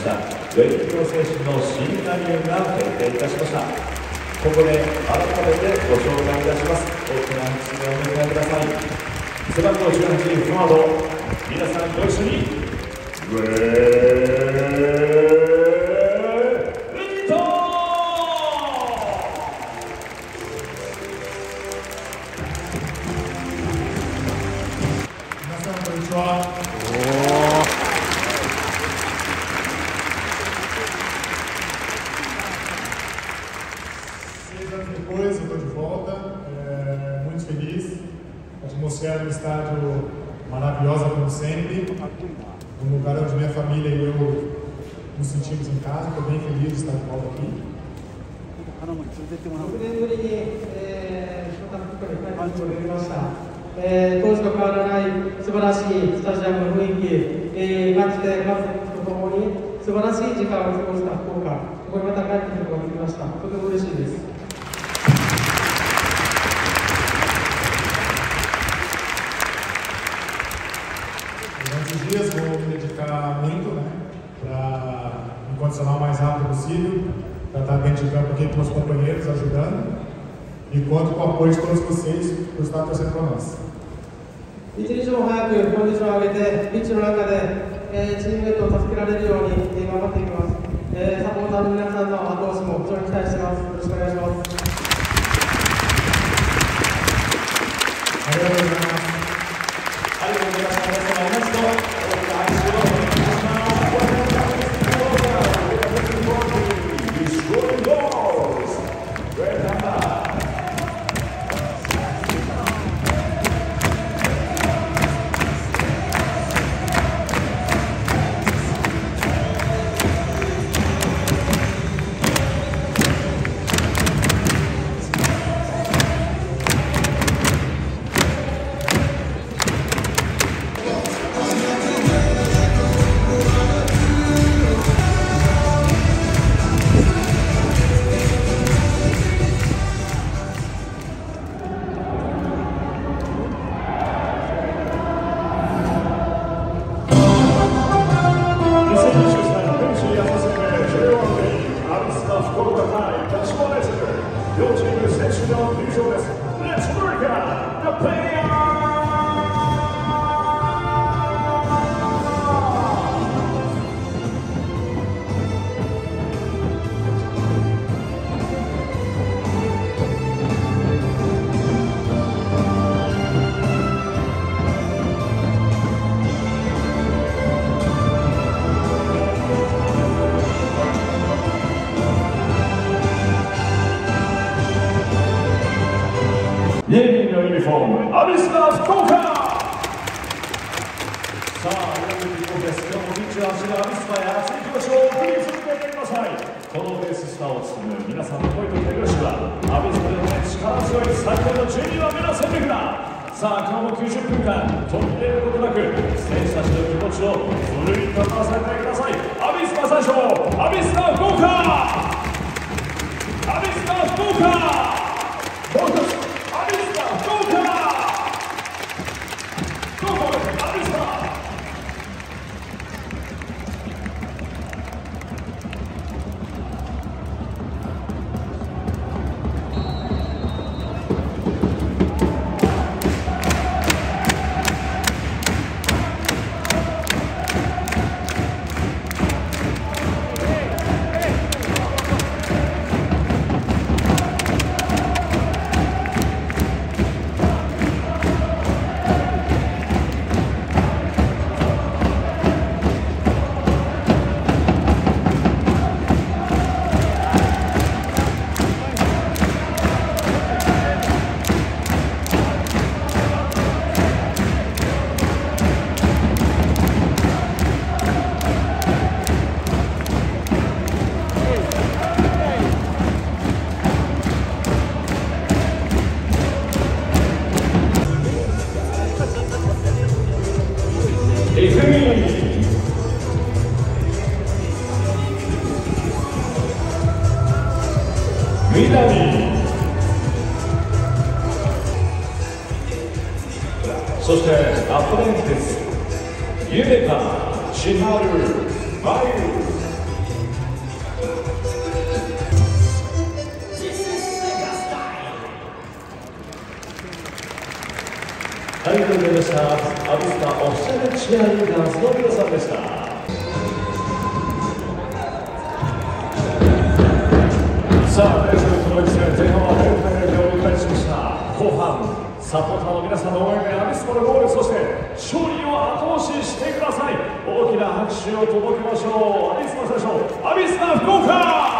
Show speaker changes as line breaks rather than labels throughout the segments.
したウェイト選手の新加入が決定いたしました。ここで改めてご紹介いたします。大きな拍手でお迎えください。背番号18フォワード、皆さんご一緒にウェイト。
皆さんこんにちは。Depois eu estou de volta, muito feliz. A atmosfera do estádio maravilhosa como sempre. Um lugar onde minha família e eu nos sentimos em casa. Estou bem feliz de estar de volta aqui.
6年ぶりに湘南福岡に帰ってこれました。当時と変わらない素晴らしいスタジアムの雰囲気、感じて家族とともに素晴らしい時間を過ごした福岡、ここにまた帰ってくることができました。とても嬉しいです。
Durante os dias vou me dedicar muito, né, para me condicionar o mais rápido possível, para estar dentro de campo aqui com os companheiros ajudando e conto com o apoio de todos vocês por estar torcendo para nós.
一日も早くコンディションを上げて、ピッチの中で、チームメートを助けられるように頑張っていきます。サポーターの皆さんの後押しも非常に期待しています。よろしくお願いします。
ありがとうございます。
ありがとうございます。皆様、同じと大きな拍手をお願いします。両チーム選手の入場です。Let's work on the player! ネイビーのユニフォーム、アビスパ福岡。さあ、いよいよキックオフです。今日もピッチを走るアビスパへ熱い気持ちを送り続けてください。このベーススターを務める皆さんの声と手拍子は、アビスパでの力強い最高の順位は目指せてくだ。さあ、今日も90分間、途切れることなく、選手たちの気持ちを奮い立たせてください。アビスパ最初、アビスパ福岡。アビスパ福岡。もう一つ。そしてアプレンティス、ゆでか、千春、まゆ。 したアビスパオフィシャルチアリーダーズの皆さんでした。さあ、レースこの1戦前半は0対0で折り返しました。後半サポーターの皆さんの応援でアビスパのゴール、そして勝利を後押ししてください。大きな拍手を届けましょう。アビスパ最初、アビスパ福岡。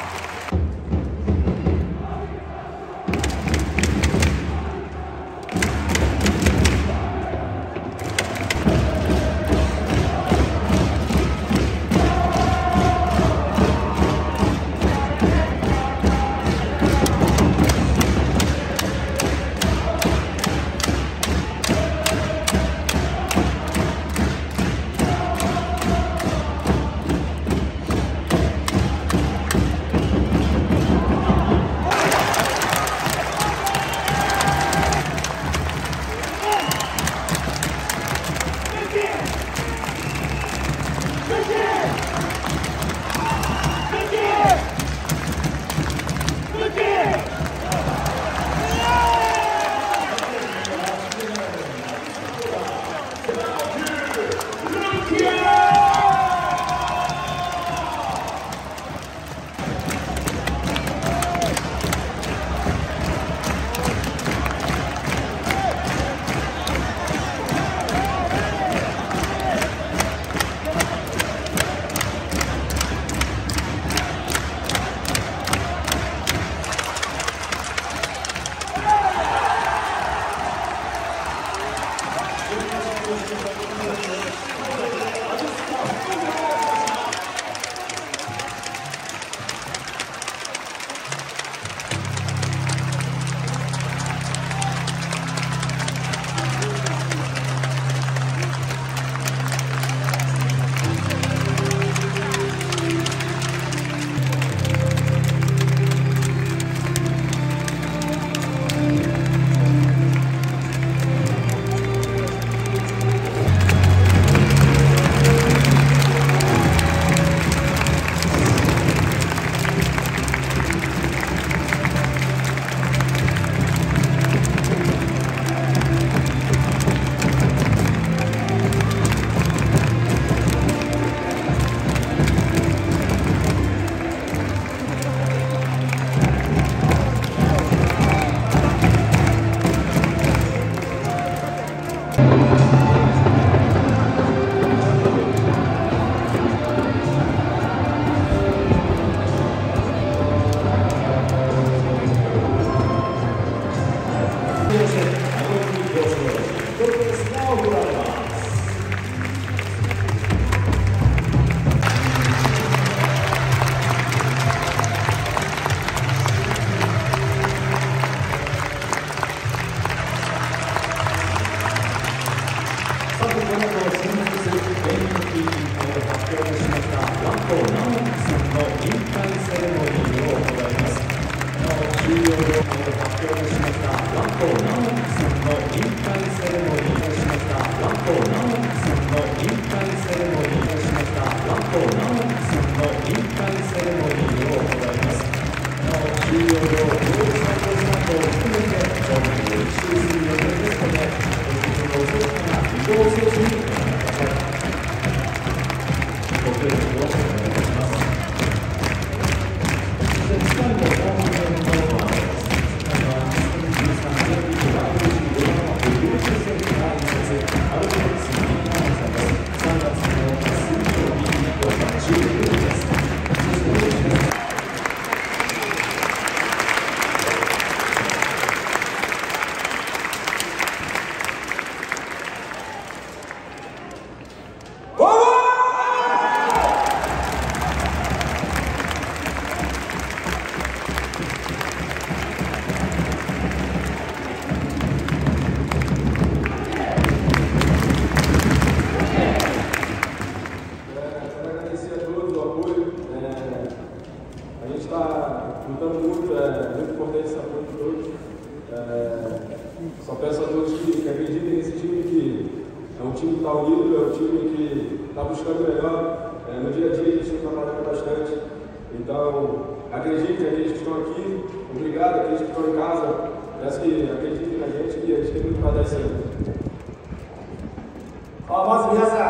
Só peço a todos que acreditem nesse time, que é um time que está unido, é um time que está buscando o melhor. No dia a dia a gente está trabalhando bastante. Então, acreditem, aqueles que estão aqui, obrigado, aqueles que estão em casa, peço que acreditem na gente, que a gente tem muito para dar esse ano.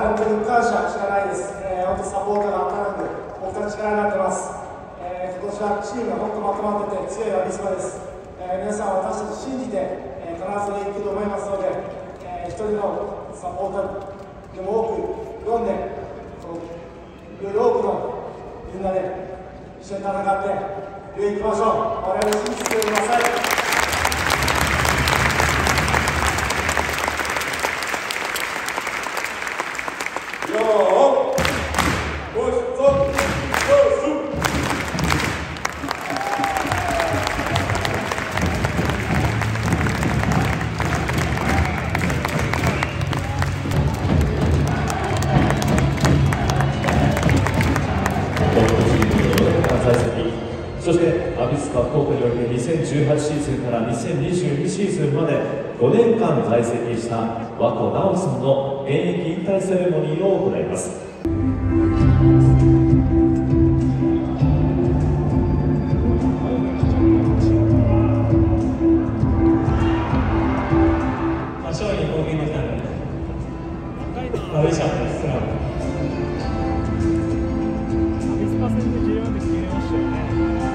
本当に感謝しかないです。本当サポーターが当たらず、僕たち力になってます。今年はチームが本当まとまってて強いアビスパです。皆さん私たち信じて、必ず行くと思いますので、一人のサポーターでも多く読んで、より多くのみんなで一緒に戦って上行きましょう。我々を信じてください。
そしてアビスパ福岡において2018シーズンから2022シーズンまで5年間在籍した和子直さんの現役引退セレモニーを行います。
勝利に貢献できたので嬉しかったです。
アビスパ戦でJ1で決めましたよね。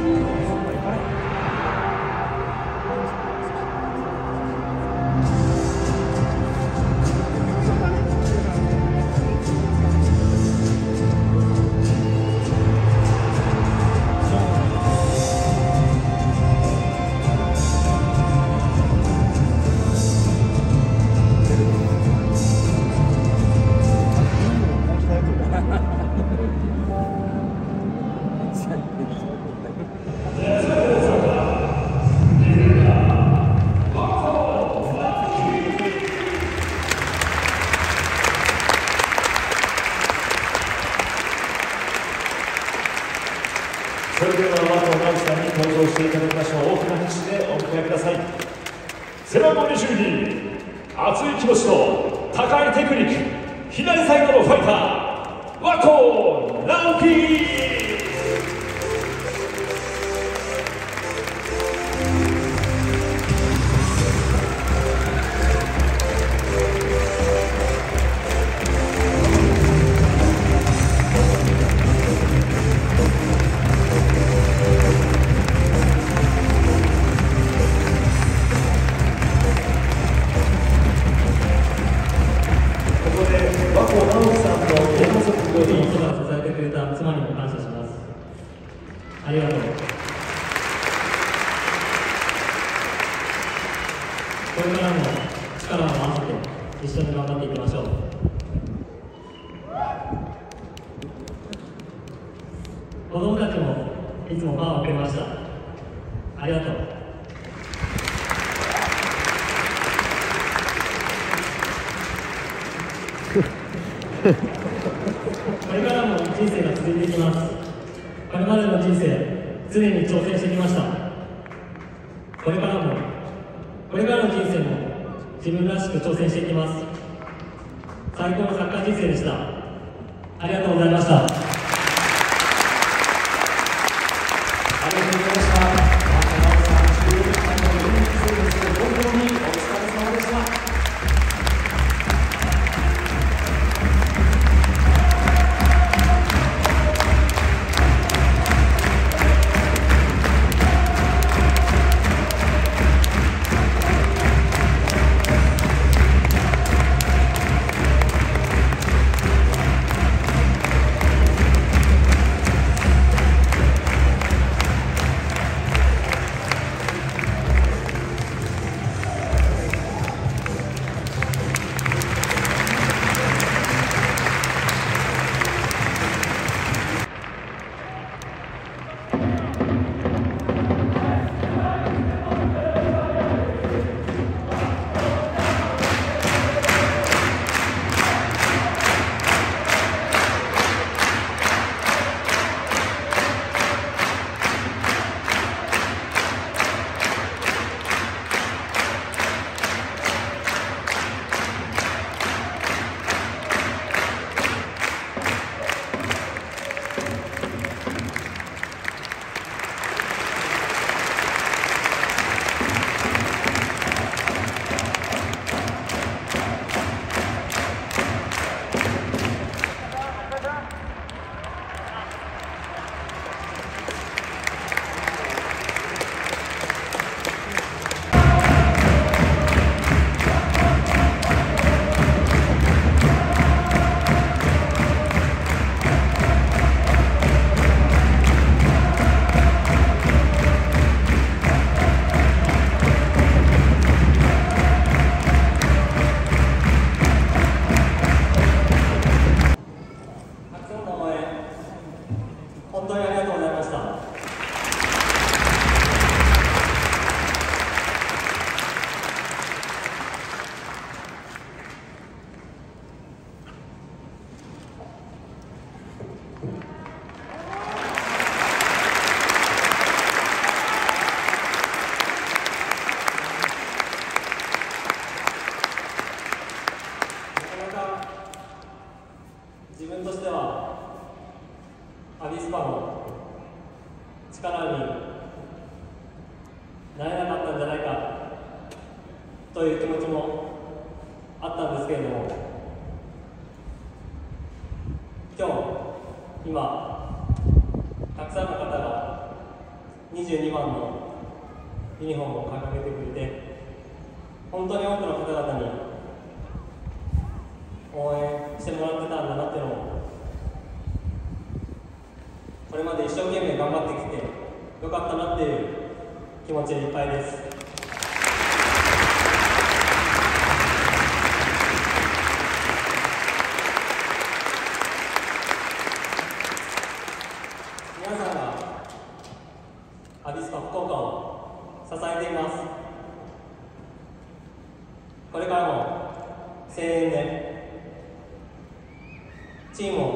それでは和子直さんに登場していただきましょう。大きな拍手でお迎えください。背番号22、熱い気持ちと高いテクニック、左サイドのファイター、和子直樹。
妻にも感謝します。ありがとう。これからも力を合わせて一緒に頑張っていきましょう。子供たちもいつもパワーをくれました。ありがとう。これからも人生が続いていきます。これまでの人生、常に挑戦してきました。これからの人生も自分らしく挑戦していきます。最高のサッカー人生でした。ありがとうございました。
ありがとうございました。本当にお疲れ様でした。
本当にありがとうございました。自分としてはアビスパの力になれなかったんじゃないかという気持ちもあったんですけれども、今たくさんの方が22番のユニフォームを掲げてくれて、本当に多くの方々に応援してもらってたんだなっていうのを、これまで一生懸命頑張ってきてよかったなっていう気持ちでいっぱいです。皆さんがアビスパ福岡を支えています。これからも声援でチームを